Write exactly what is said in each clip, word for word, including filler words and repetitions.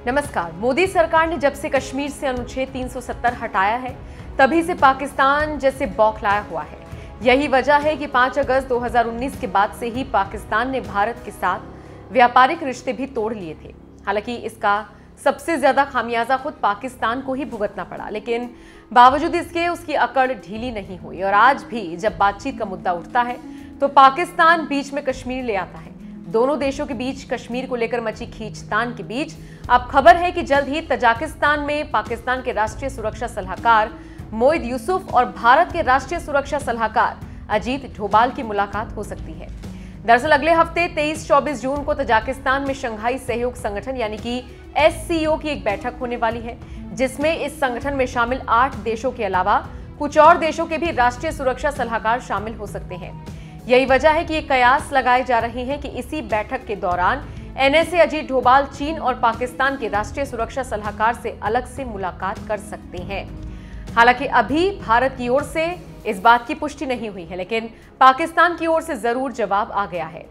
नमस्कार। मोदी सरकार ने जब से कश्मीर से अनुच्छेद तीन सौ सत्तर हटाया है, तभी से पाकिस्तान जैसे बौखलाया हुआ है। यही वजह है कि पाँच अगस्त दो हज़ार उन्नीस के बाद से ही पाकिस्तान ने भारत के साथ व्यापारिक रिश्ते भी तोड़ लिए थे। हालांकि इसका सबसे ज्यादा खामियाजा खुद पाकिस्तान को ही भुगतना पड़ा, लेकिन बावजूद इसके उसकी अकड़ ढीली नहीं हुई और आज भी जब बातचीत का मुद्दा उठता है तो पाकिस्तान बीच में कश्मीर ले आता है। दोनों देशों के बीच कश्मीर को लेकर मची खींचतान के बीच अब खबर है कि जल्द ही तजाकिस्तान में पाकिस्तान के राष्ट्रीय सुरक्षा सलाहकार मोइद यूसुफ और भारत के राष्ट्रीय सुरक्षा सलाहकार अजीत डोभाल की मुलाकात हो सकती है। दरअसल अगले हफ्ते तेईस चौबीस जून को तजाकिस्तान में शंघाई सहयोग संगठन यानी कि एस सी ओ की एक बैठक होने वाली है, जिसमें इस संगठन में शामिल आठ देशों के अलावा कुछ और देशों के भी राष्ट्रीय सुरक्षा सलाहकार शामिल हो सकते हैं। यही वजह है कि ये कयास लगाए जा रहे हैं कि इसी बैठक के दौरान N S A Ajit Doval चीन और पाकिस्तान के राष्ट्रीय सुरक्षा सलाहकार से अलग से मुलाकात कर सकते हैं। हालांकि अभी भारत की ओर से इस बात की पुष्टि नहीं हुई है, लेकिन पाकिस्तान की ओर से जरूर जवाब आ गया है।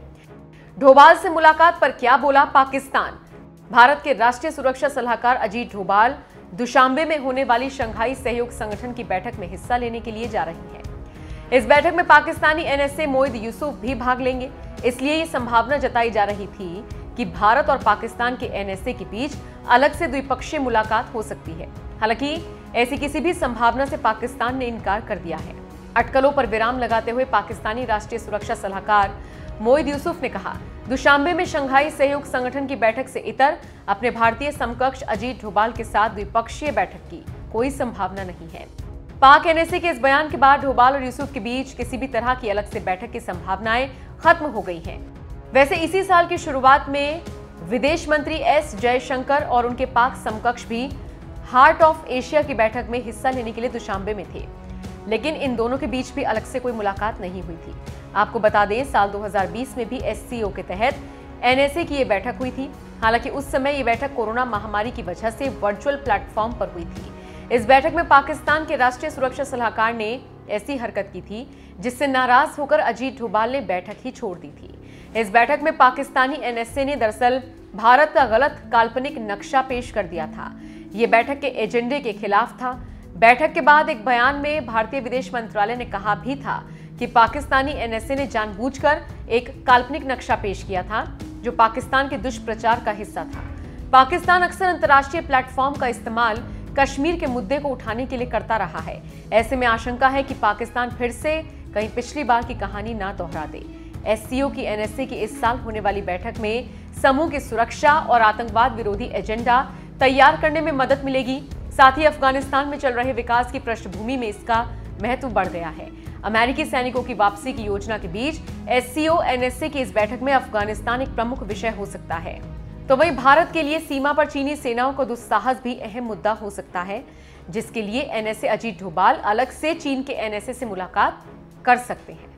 डोभाल से मुलाकात पर क्या बोला पाकिस्तान? भारत के राष्ट्रीय सुरक्षा सलाहकार अजीत डोभाल दुशांबे में होने वाली शंघाई सहयोग संगठन की बैठक में हिस्सा लेने के लिए जा रही हैं। इस बैठक में Pakistani N S A Moeed Yusuf भी भाग लेंगे, इसलिए ये संभावना जताई जा रही थी कि भारत और पाकिस्तान के एन एस ए के बीच अलग से द्विपक्षीय मुलाकात हो सकती है। हालांकि ऐसी किसी भी संभावना से पाकिस्तान ने इनकार कर दिया है। अटकलों पर विराम लगाते हुए पाकिस्तानी राष्ट्रीय सुरक्षा सलाहकार मोइद यूसुफ ने कहा, दुशांबे में शंघाई सहयोग संगठन की बैठक से इतर अपने भारतीय समकक्ष अजीत डोभाल के साथ द्विपक्षीय बैठक की कोई संभावना नहीं है। पाक एन एस ए के इस बयान के बाद डोभाल और यूसुफ के बीच किसी भी तरह की अलग से बैठक की संभावनाएं खत्म हो गई हैं। वैसे इसी साल की शुरुआत में विदेश मंत्री एस जयशंकर और उनके पाक समकक्ष भी हार्ट ऑफ एशिया की बैठक में हिस्सा लेने के लिए दुशांबे में थे, लेकिन इन दोनों के बीच भी अलग से कोई मुलाकात नहीं हुई थी। आपको बता दें, साल दो हज़ार बीस में भी एस सी ओ के तहत एन एस ए की ये बैठक हुई थी। हालांकि उस समय ये बैठक कोरोना महामारी की वजह से वर्चुअल प्लेटफॉर्म पर हुई थी। इस बैठक में पाकिस्तान के राष्ट्रीय सुरक्षा सलाहकार ने ऐसी हरकत की थी जिससे नाराज होकर अजीत डोभाल ने बैठक ही छोड़ दी थी। इस बैठक में पाकिस्तानी एन एस ए ने दरअसल भारत का गलत काल्पनिक नक्शा पेश कर दिया था। ये बैठक के एजेंडे के खिलाफ था। बैठक के बाद एक बयान में भारतीय विदेश मंत्रालय ने कहा भी था कि पाकिस्तानी एन एस ए ने जानबूझकर एक काल्पनिक नक्शा पेश किया था जो पाकिस्तान के दुष्प्रचार का हिस्सा था। पाकिस्तान अक्सर अंतर्राष्ट्रीय प्लेटफॉर्म का इस्तेमाल कश्मीर के मुद्दे को उठाने के लिए करता रहा है। ऐसे में आशंका है कि पाकिस्तान फिर से कहीं पिछली बार की कहानी ना दोहरा दे। एस सी ओ की एन एस ए की इस साल होने वाली बैठक में समूह की सुरक्षा और आतंकवाद विरोधी एजेंडा तैयार करने में मदद मिलेगी। साथ ही अफगानिस्तान में चल रहे विकास की पृष्ठभूमि में इसका महत्व बढ़ गया है। अमेरिकी सैनिकों की वापसी की योजना के बीच S C O N S A की इस बैठक में अफगानिस्तान एक प्रमुख विषय हो सकता है। तो वहीं भारत के लिए सीमा पर चीनी सेनाओं का दुस्साहस भी अहम मुद्दा हो सकता है, जिसके लिए N S A Ajit Doval अलग से चीन के एन एस ए से मुलाकात कर सकते हैं।